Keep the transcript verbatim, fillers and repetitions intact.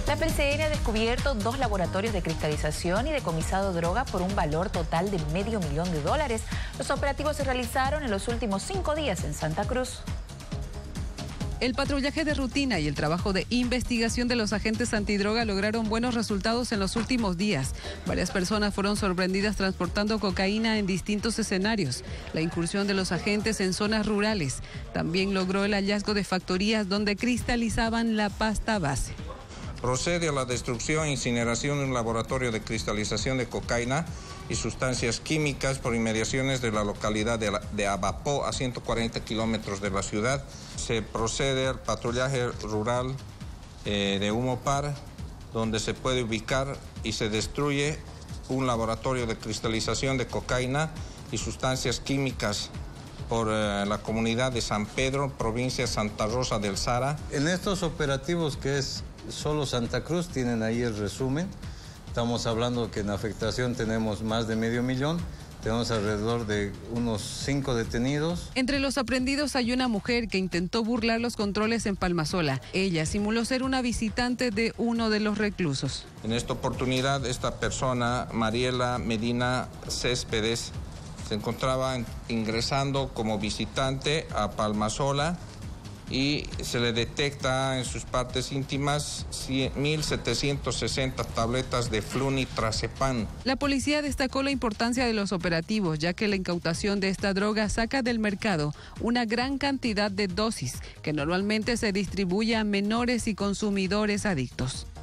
La P C N ha descubierto dos laboratorios de cristalización y decomisado droga por un valor total de medio millón de dólares. Los operativos se realizaron en los últimos cinco días en Santa Cruz. El patrullaje de rutina y el trabajo de investigación de los agentes antidroga lograron buenos resultados en los últimos días. Varias personas fueron sorprendidas transportando cocaína en distintos escenarios. La incursión de los agentes en zonas rurales también logró el hallazgo de factorías donde cristalizaban la pasta base. Procede a la destrucción e incineración de un laboratorio de cristalización de cocaína y sustancias químicas por inmediaciones de la localidad de, la, de Abapó, a ciento cuarenta kilómetros de la ciudad. Se procede al patrullaje rural eh, de Humopar, donde se puede ubicar y se destruye un laboratorio de cristalización de cocaína y sustancias químicas por eh, la comunidad de San Pedro, provincia de Santa Rosa del Sara. En estos operativos, que es solo Santa Cruz, tienen ahí el resumen. Estamos hablando que en afectación tenemos más de medio millón, tenemos alrededor de unos cinco detenidos. Entre los aprendidos hay una mujer que intentó burlar los controles en Palmasola. Ella simuló ser una visitante de uno de los reclusos. En esta oportunidad, esta persona, Mariela Medina Céspedes, se encontraba ingresando como visitante a Palmasola y se le detecta en sus partes íntimas mil setecientas sesenta tabletas de flunitrazepam. La policía destacó la importancia de los operativos, ya que la incautación de esta droga saca del mercado una gran cantidad de dosis que normalmente se distribuye a menores y consumidores adictos.